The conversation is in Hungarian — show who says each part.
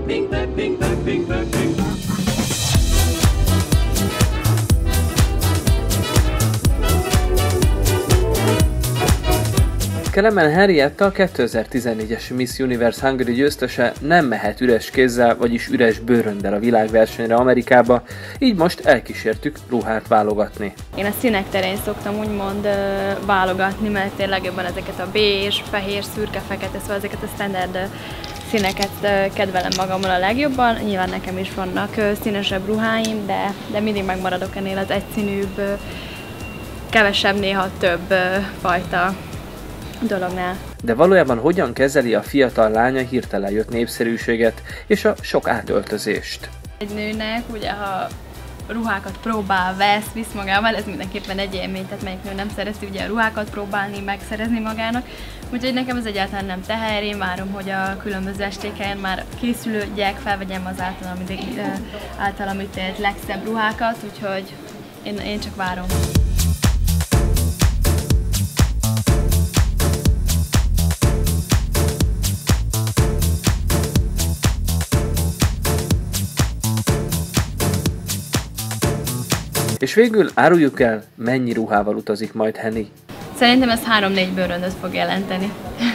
Speaker 1: Kelemen Henrietta, a 2014-es Miss Universe Hungary győztese nem mehet üres kézzel, vagyis üres bőröndel a világversenyre Amerikába, így most elkísértük ruhát válogatni.
Speaker 2: Én a színek terén szoktam úgymond válogatni, mert én legjobban ezeket a bézs, fehér, szürke, fekete, szóval ezeket a standard színeket kedvelem magammal a legjobban. Nyilván nekem is vannak színesebb ruháim, de mindig megmaradok ennél az egyszínűbb, kevesebb, néha több fajta dolognál.
Speaker 1: De valójában hogyan kezeli a fiatal lánya hirtelen jött népszerűséget és a sok átöltözést?
Speaker 2: Egy nőnek, ugye, ha ruhákat próbál, visz magával, ez mindenképpen egy élmény, tehát melyik nő nem szereti ugye a ruhákat próbálni, megszerezni magának. Úgyhogy nekem ez egyáltalán nem teher, én várom, hogy a különböző estéken már készülődjek, felvegyem az általam ítélt legszebb ruhákat, úgyhogy én csak várom.
Speaker 1: És végül áruljuk el, mennyi ruhával utazik majd Henny.
Speaker 2: Szerintem ez 3-4 bőröndöt fog jelenteni.